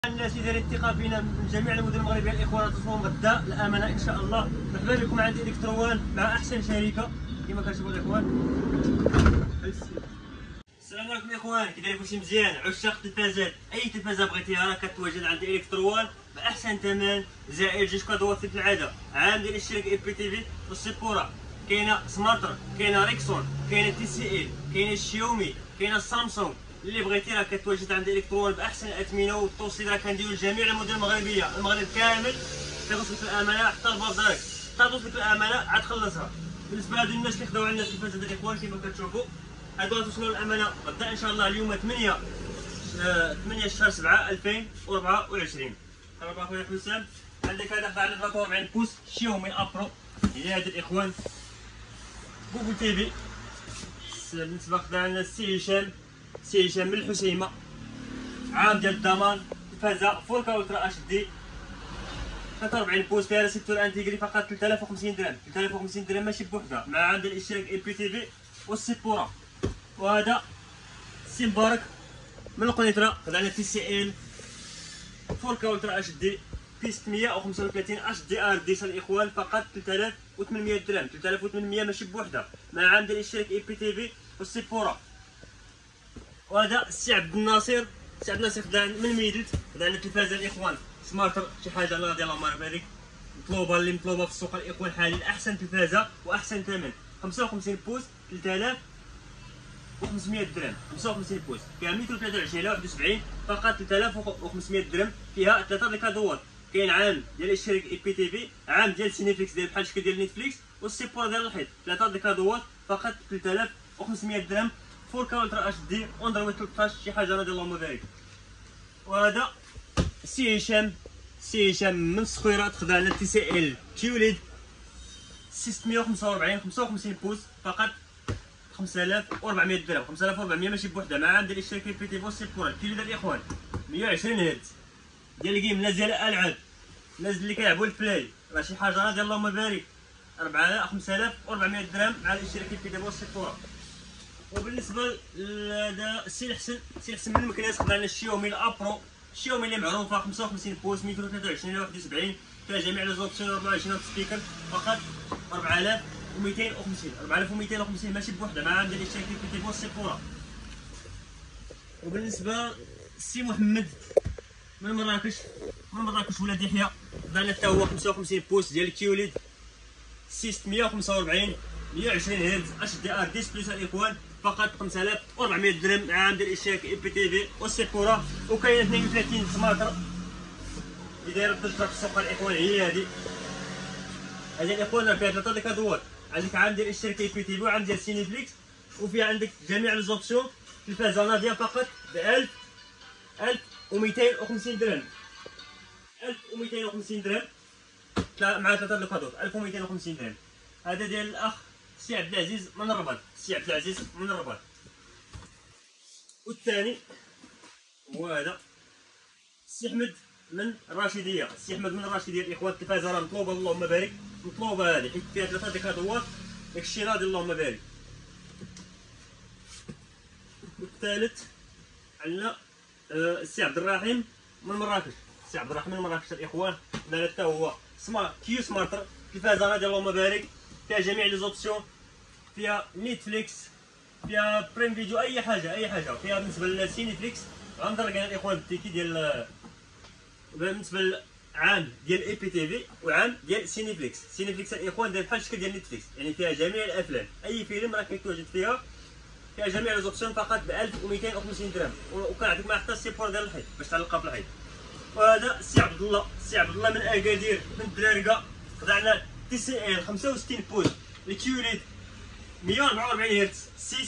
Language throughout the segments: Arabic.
الناس اللي دايرين الثقه فينا من جميع المدن المغربيه الاخوان تصوم غدا الامانه ان شاء الله. مرحبا بكم عند الكتروان مع احسن شركه كما كتشوفوا الاخوان. السلام عليكم الاخوان، كي داير كلشي مزيان؟ عشاق التلفازات، اي تلفازه بغيتيها راه كتواجد عند الكتروان باحسن ثمن زائد جوج كادوات مثل العاده. عام ديال الاشتراك اي بي تي في والسيبورا، كاينه سمارتر، كاينه ريكسون، كاينه تي سي ال، كاينه شيومي، كاينه سامسونج. اللي بغيتي راه كتواجد عند الكتروان باحسن الاثمنه، والتوصيل راه كنديروا لجميع المدن المغربيه، المغرب كامل. كتوصلك الامانه حتى لباب دارك، حتى توصلك الامانه عاد خلصها. بالنسبه لهاد الناس اللي خداو عندنا التلفازه ديال الاخوان كما كتشوفوا، هادو غتوصلوا الامانه غدا ان شاء الله اليوم 8 شهر 7 2024. مرحبا اخويا حسام. عندك هذا خدعنا 43 بوس شيومي ابرو، هي هاد الاخوان جوجل تي في. بالنسبه خدعنا سي هشام من الحسيمه، عام ديال الضمان، تلفازه 4K الترا اتش دي 43 بوس، فيها ريسيبتور انتيغري، فقط 3050 درهم. 3050 درهم ماشي بوحدها، مع عند الاشتراك اي بي تي في والسيبورا. وهذا سي مبارك من القنيطره، خدعنا تي سي ال 4K الترا اتش دي في 635 اتش دي ار ديس الاخوان، فقط 3800 درهم. 3800 ماشي بوحدها، مع عند الاشتراك اي بي تي في والسيبورا. وهذا السي عبد الناصر، خدعنا من ميدلت، خدعنا التلفازه الاخوان سمارتر، شي حاجه الله ديال الله يبارك، اللي مطلوبه في السوق الاخوان حاليا، احسن تلفازه واحسن ثمن. 55 بوس 3500 درهم. 55 بوس فيها 123 على 71، فقط 3500 درهم. فيها 3 ديكادوات، كاين عام ديال الاشتراك اي بي تي في، عام ديال سينيفليكس ديال بحال الشكل ديال نيتفليكس، والسيبور ديال الحيط. 3 ديكادوات فقط 3500 درهم. 4K الترا اتش دي اندرويد 13، شي حاجه رضي اللهم بارك. وهذا سي هشام من الصخيرات، خدعنا تي سي ال كيوليد 645 55 بوس، فقط 5400 درهم. 5400 ماشي بوحدها، مع عند الاشتراك في تي فو سيبور. الكيلو ديال الاخوان 120 هرتز ديال الجيم، ناس ديال الالعاب، الناس اللي كيلعبوا البلاي، راه شي حاجه راه ديال اللهم بارك. 5400 درهم مع الاشتراك في تي فو سيبور. وبالنسبه لهذا السي الحسن من المكناس، خدعنا الشيومي الابرو، الشيومي اللي معروفه 55 بوس 123 على 71، فيها جميع لي زوبسيون 24 سبيكر، فقط 4250. 4250 ماشي بوحدها، مع عند الاشتراك في تي فو سيبورا. وبالنسبه السي محمد من مراكش ولاد يحيى، خدعنا حتى هو 55 بوس ديال الكيوليد 645 120 هرتز اتش دي ار ديسبلي الاخوان، فقط 5400 درهم، مع عند الاشتراك اي بي تي في والسيبورا. وكاين 32 سمارتر اللي دايره الضجه في السوق الاخوان، هي هذه الاخوان، راه فيها 3 ديكادوات. عندك عام ديال الاشتراك اي بي تي في وعام ديال سينيفليكس، وفيها عندك جميع لي زوبسيون. تلفازه ناضيه فقط ب 1250 درهم. 1250 درهم مع 3 ديكادوات، 1250 درهم. هذا ديال الاخ سي عبد العزيز من الرباط، والثاني هو هذا السي احمد من الراشديه. الاخوان، التلفازه راه مطلوبه اللهم بارك، مطلوبه هذه حيت فيها 3 ديكادوات، داكشي راضي اللهم بارك. والثالث عندنا السي عبد الرحيم من مراكش. الاخوان، هذا حتى هو كيو سمارتر، التلفازه راضي اللهم بارك، فيها جميع لي زوبسيون، فيها نيتفليكس، فيها بريم فيديو، اي حاجه. فيها بالنسبه للسينيفليكس غنضرب كاع الاخوان التيكي ديال، بالنسبه لعام ديال اي بي تي في وعام ديال سينيفليكس. الاخوان داير بحال الشكل ديال نيتفليكس، يعني فيها جميع الافلام، اي فيلم راه كيتواجد فيها جميع لي زوبسيون، فقط ب 1250 درهم. وكنعطيك معاه حتى السيبور ديال الحيط باش تعلقها في الحيط. وهذا السي عبد الله من اكادير من الدرارقه، خدعنا تي سي ال 65 بوس الكيوليد 144 هرتز سي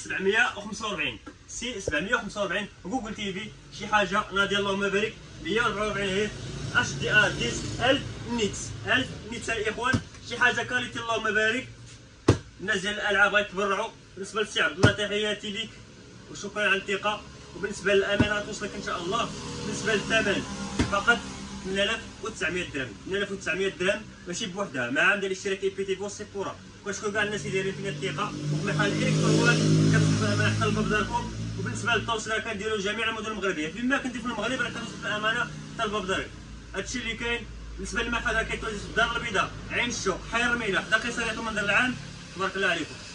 745 جوجل تي في، شي حاجه نادي اللهم بارك. 144 هرتز اتش دي ار ديس 1000 نيتس الاخوان، شي حاجه كاليتي اللهم بارك. الناس ديال الالعاب غيتبرعوا. بالنسبه للسي عبد الله تحياتي ليك وشكرا على الثقه. وبالنسبه للامانه غتوصلك ان شاء الله. بالنسبه للثمن فقط 8900 درهم. 8900 درهم ماشي بوحدها، مع عام ديال الاشتراك اي بي تي في والسيبورا. كنشكر كاع الناس اللي دايرين فينا الثقه، وبمحل الكتروان كتوصل الامانه حتى لباب داركم. وبالنسبه للتوصيل كنديروا جميع المدن المغربيه، فيما كنتي في المغرب راه كتوصل الامانه حتى الباب ضريب. هادشي اللي كاين بالنسبه للمحل. كيتواجد في الدار البيضاء، عين الشوق، حي الرميله، حدا قصريه المنظر العام. تبارك الله عليكم.